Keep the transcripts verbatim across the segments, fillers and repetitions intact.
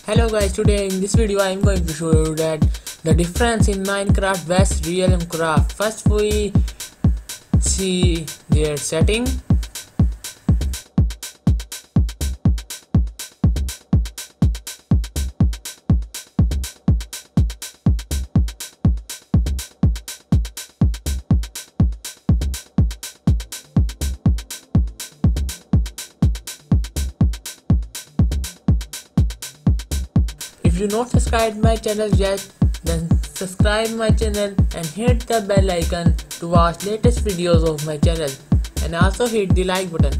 Hello guys, today in this video I am going to show you that the difference in Minecraft vs Realmcraft. First we see their setting. If you not subscribed my channel yet, then subscribe my channel and hit the bell icon to watch latest videos of my channel, and also hit the like button.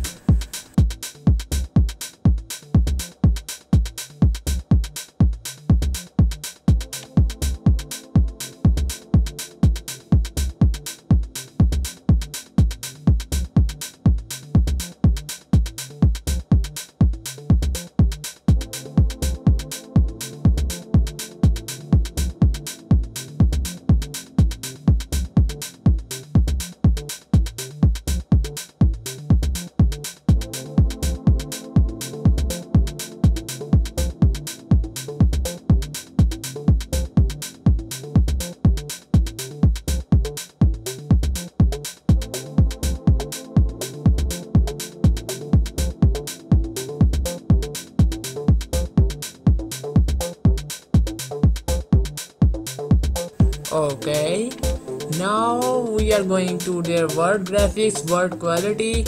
Okay, now we are going to their word graphics, word quality.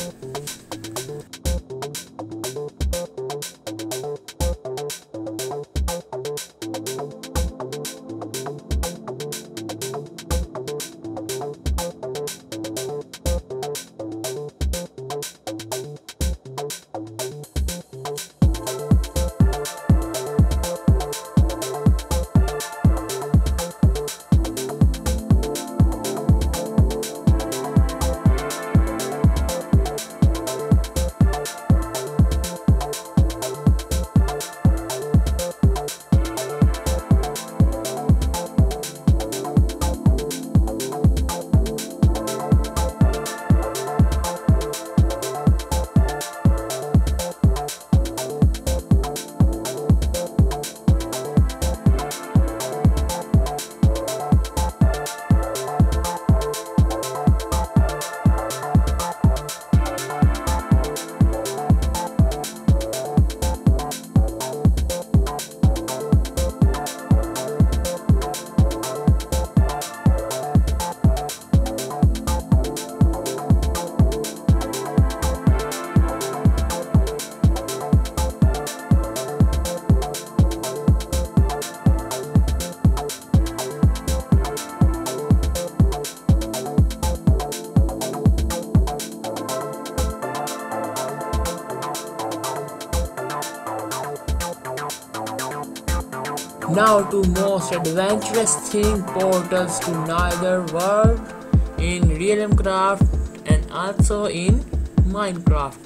Now to most adventurous theme portals to neither world in Realmcraft and also in Minecraft.